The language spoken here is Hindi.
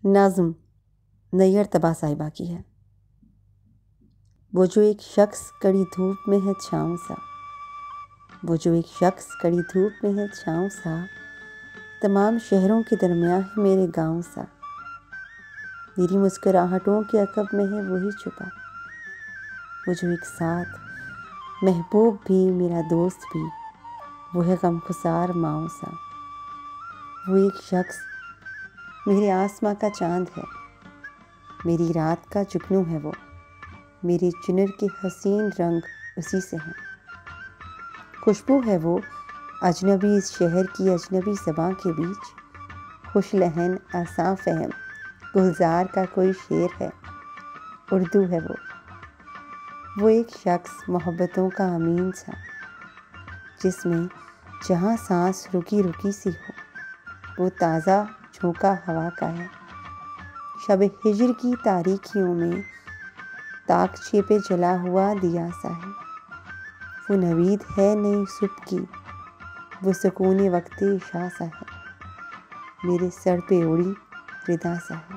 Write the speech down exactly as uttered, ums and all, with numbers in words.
नाज़्म नैयर तबा साहिबा की है। वो जो एक शख्स कड़ी धूप में है छाँव सा, वो जो एक शख्स कड़ी धूप में है छाँव सा, तमाम शहरों के दरमियाँ है मेरे गाँव सा। मेरी मुस्कुराहटों के अकब में है वही छुपा, वो जो एक साथ महबूब भी मेरा दोस्त भी, वो है गमखुसार माँव सा। वो एक शख्स मेरे आसमां का चाँद है, मेरी रात का जुगनू है वो, मेरे चुनर के हसीन रंग उसी से हैं। खुशबू है वो अजनबी इस शहर की अजनबी ज़बां के बीच, खुश लहन आसां फ़हम गुलजार का कोई शेर है, उर्दू है वो। वो एक शख्स मोहब्बतों का अमीन सा, जिसमें जहाँ सांस रुकी रुकी सी हो, वो ताज़ा झोंका हवा का है। शब हिजर की तारीखियों में ताकछे पे जला हुआ दिया सा है। वो नवीद है नई सुबह की, वो सुकून वक्ते इशा सा है, मेरे सर पे उड़ी रिदा सा है।